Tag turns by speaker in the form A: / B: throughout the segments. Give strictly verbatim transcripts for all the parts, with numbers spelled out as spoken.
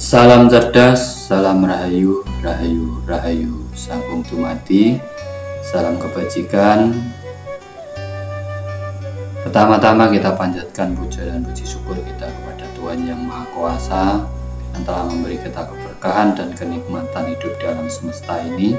A: Salam cerdas, salam rahayu, rahayu, rahayu, sanggung dumadi, salam kebajikan. Pertama-tama kita panjatkan puja dan puji syukur kita kepada Tuhan Yang Maha Kuasa yang telah memberi kita keberkahan dan kenikmatan hidup dalam semesta ini.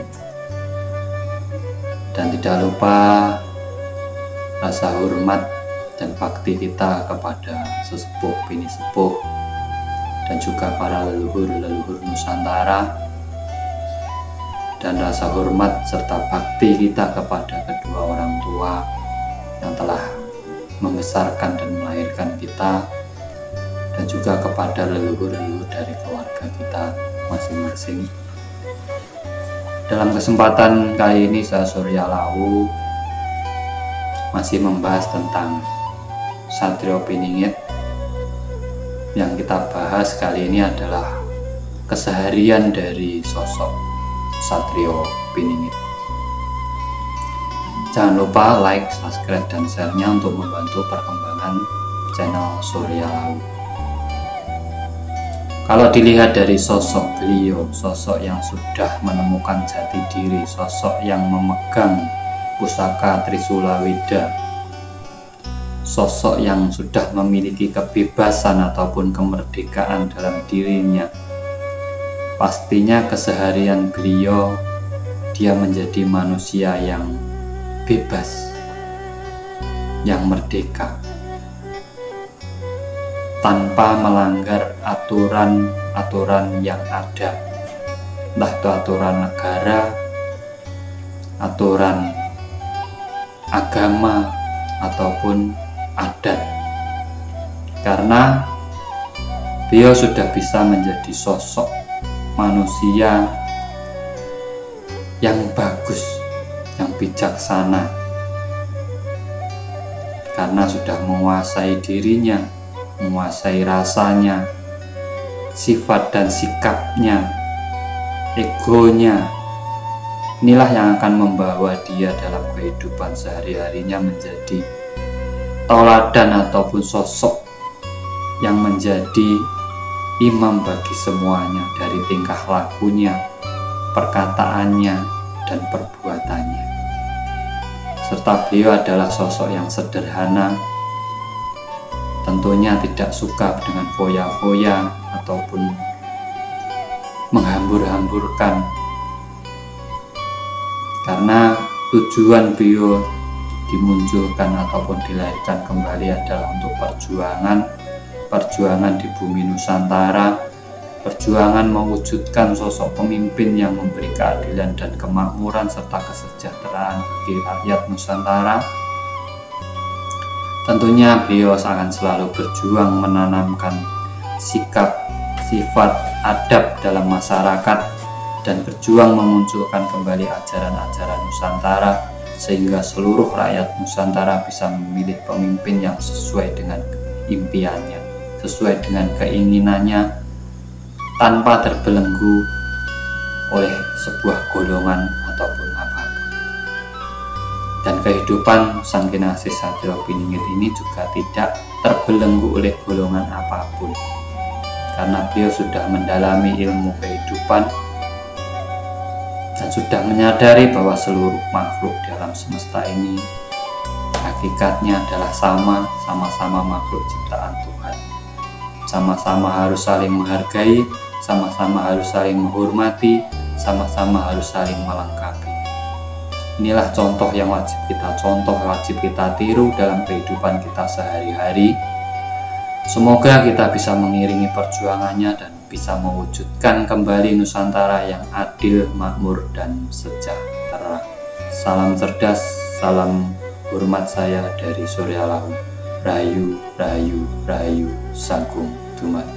A: Dan tidak lupa rasa hormat dan bakti kita kepada sesepuh bini sepuh dan juga para leluhur-leluhur Nusantara, dan rasa hormat serta bakti kita kepada kedua orang tua yang telah membesarkan dan melahirkan kita, dan juga kepada leluhur-leluhur dari keluarga kita masing-masing. Dalam kesempatan kali ini saya Surya Lawu masih membahas tentang Satrio Piningit. Yang kita bahas kali ini adalah keseharian dari sosok Satrio Piningit. Jangan lupa like, subscribe, dan share-nya untuk membantu perkembangan channel Surya Lawu. Kalau dilihat dari sosok beliau, sosok yang sudah menemukan jati diri, sosok yang memegang pusaka Trisula Weda, sosok yang sudah memiliki kebebasan ataupun kemerdekaan dalam dirinya, pastinya keseharian beliau dia menjadi manusia yang bebas, yang merdeka, tanpa melanggar aturan-aturan yang ada, entah itu aturan negara, aturan agama, ataupun adat. Karena beliau sudah bisa menjadi sosok manusia yang bagus, yang bijaksana, karena sudah menguasai dirinya, menguasai rasanya, sifat dan sikapnya, egonya. Inilah yang akan membawa dia dalam kehidupan sehari-harinya menjadi tauladan ataupun sosok yang menjadi imam bagi semuanya, dari tingkah lakunya, perkataannya, dan perbuatannya. Serta beliau adalah sosok yang sederhana, tentunya tidak suka dengan foya-foya ataupun menghambur-hamburkan, karena tujuan beliau dimunculkan ataupun dilahirkan kembali adalah untuk perjuangan perjuangan di bumi Nusantara, perjuangan mewujudkan sosok pemimpin yang memberi keadilan dan kemakmuran serta kesejahteraan bagi rakyat Nusantara. Tentunya beliau akan selalu berjuang menanamkan sikap, sifat, adab dalam masyarakat, dan berjuang memunculkan kembali ajaran-ajaran Nusantara, sehingga seluruh rakyat Nusantara bisa memilih pemimpin yang sesuai dengan impiannya, sesuai dengan keinginannya, tanpa terbelenggu oleh sebuah golongan ataupun apapun. Dan kehidupan Sang Kinasih Satrio Piningit ini juga tidak terbelenggu oleh golongan apapun, karena beliau sudah mendalami ilmu kehidupan dan sudah menyadari bahwa seluruh makhluk dalam semesta ini hakikatnya adalah sama, sama-sama makhluk ciptaan Tuhan. Sama-sama harus saling menghargai, sama-sama harus saling menghormati, sama-sama harus saling melengkapi. Inilah contoh yang wajib kita contoh, wajib kita tiru dalam kehidupan kita sehari-hari. Semoga kita bisa mengiringi perjuangannya dan bisa mewujudkan kembali Nusantara yang adil, makmur, dan sejahtera. Salam cerdas, salam hormat saya dari Surya Lawu. Rahayu, rahayu, rahayu, sanggung dumadi.